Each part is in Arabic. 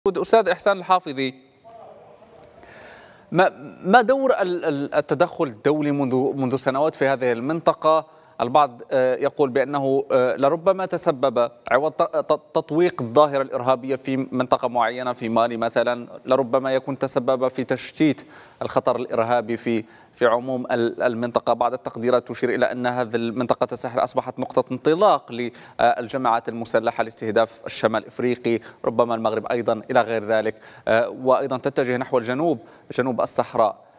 أستاذ إحسان الحافظي، ما دور التدخل الدولي منذ سنوات في هذه المنطقة؟ البعض يقول بأنه لربما تسبب عوض تطويق الظاهرة الإرهابية في منطقة معينة في مالي مثلا، لربما يكون تسبب في تشتيت الخطر الإرهابي في عموم المنطقة. بعض التقديرات تشير إلى أن هذه المنطقة الساحل أصبحت نقطة انطلاق للجماعات المسلحة لاستهداف الشمال الإفريقي، ربما المغرب أيضا إلى غير ذلك، وأيضا تتجه نحو جنوب الصحراء.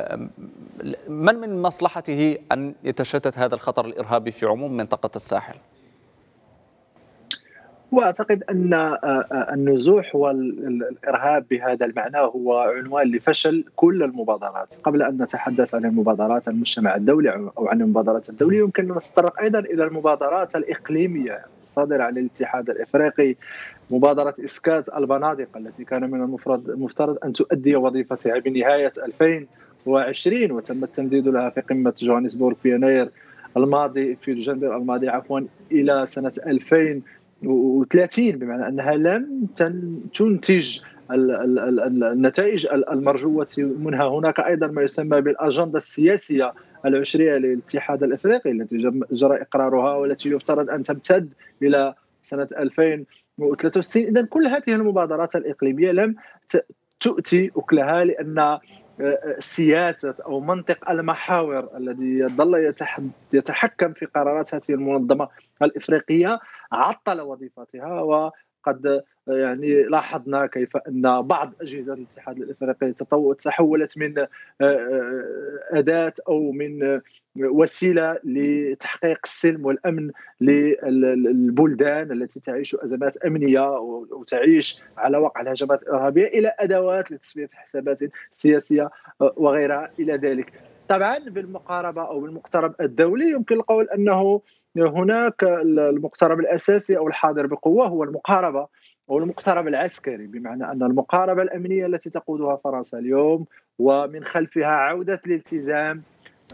من مصلحته أن يتشتت هذا الخطر الإرهابي في عموم منطقة الساحل؟ واعتقد ان النزوح والارهاب بهذا المعنى هو عنوان لفشل كل المبادرات. قبل ان نتحدث عن المبادرات المجتمع الدولي او عن المبادرات الدوليه، يمكن ان نتطرق ايضا الى المبادرات الاقليميه الصادره عن الاتحاد الافريقي. مبادره اسكات البنادق التي كان من المفترض ان تؤدي وظيفتها بنهايه 2020 وتم التمديد لها في قمه جوهانسبورغ في يناير الماضي، في دجنبر الماضي الى سنه 2030، بمعنى انها لم تنتج النتائج المرجوه منها. هناك ايضا ما يسمى بالاجنده السياسيه العشريه للاتحاد الافريقي التي جرى اقرارها والتي يفترض ان تمتد الى سنه 2063. اذا كل هذه المبادرات الاقليميه لم تؤتي اكلها، لان سياسه او منطق المحاور الذي ظل يتحكم في قرارات هذه المنظمه الافريقيه عطل وظيفتها. وقد لاحظنا كيف ان بعض اجهزه الاتحاد الافريقي تحولت من اداه او من وسيله لتحقيق السلم والامن للبلدان التي تعيش ازمات امنيه وتعيش على وقع الهجمات الارهابيه الى ادوات لتصفيه حسابات سياسيه وغيرها الى ذلك. طبعا بالمقاربه او بالمقترب الدولي يمكن القول انه هناك المقترب الاساسي او الحاضر بقوه هو المقاربه او المقترب العسكري، بمعنى ان المقاربه الامنيه التي تقودها فرنسا اليوم ومن خلفها عوده الالتزام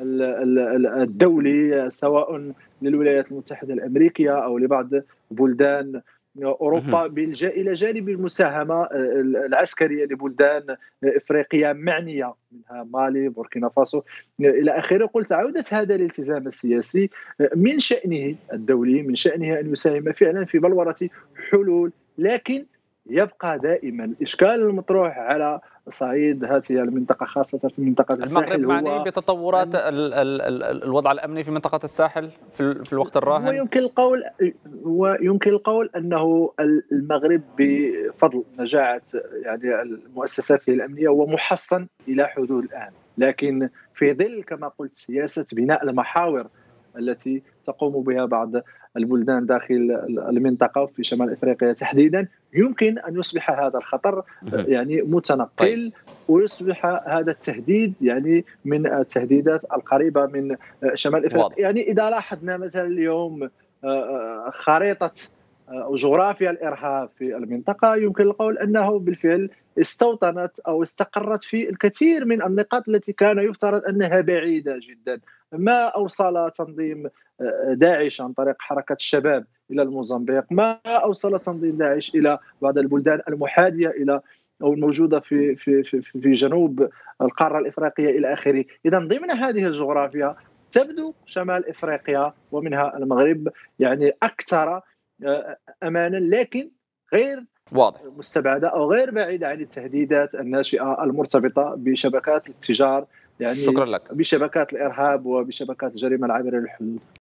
الدولي سواء للولايات المتحده الامريكيه او لبعض بلدان اوروبا الى جانب المساهمه العسكريه لبلدان افريقيه معنيه منها مالي، بوركينا فاسو الى اخره. قلت عوده هذا الالتزام السياسي من شانه الدولي، من شانه ان يساهم فعلا في بلوره حلول، لكن يبقى دائما الاشكال المطروح على صعيد هذه المنطقه خاصه في منطقه الساحل. المغرب معني بتطورات الوضع الامني في منطقه الساحل في الوقت الراهن؟ ويمكن القول انه المغرب بفضل نجاعه مؤسساته الامنيه هو محصن الى حدود الان، لكن في ظل كما قلت سياسه بناء المحاور التي تقوم بها بعض البلدان داخل المنطقه في شمال افريقيا تحديدا، يمكن ان يصبح هذا الخطر متنقل، ويصبح هذا التهديد من التهديدات القريبه من شمال افريقيا. اذا لاحظنا مثلا اليوم خريطه أو جغرافيا الإرهاب في المنطقة، يمكن القول أنه بالفعل استوطنت أو استقرت في الكثير من النقاط التي كان يفترض أنها بعيدة جدا. ما أوصل تنظيم داعش عن طريق حركة الشباب إلى الموزمبيق، ما أوصل تنظيم داعش إلى بعض البلدان المحاذية إلى أو الموجودة في جنوب القارة الإفريقية إلى آخره. إذا ضمن هذه الجغرافيا تبدو شمال إفريقيا ومنها المغرب أكثر امانا، لكن غير واضح مستبعده او غير بعيده عن التهديدات الناشئه المرتبطه بشبكات التجار، شكرا لك. بشبكات الارهاب وبشبكات الجريمه العابره للحدود.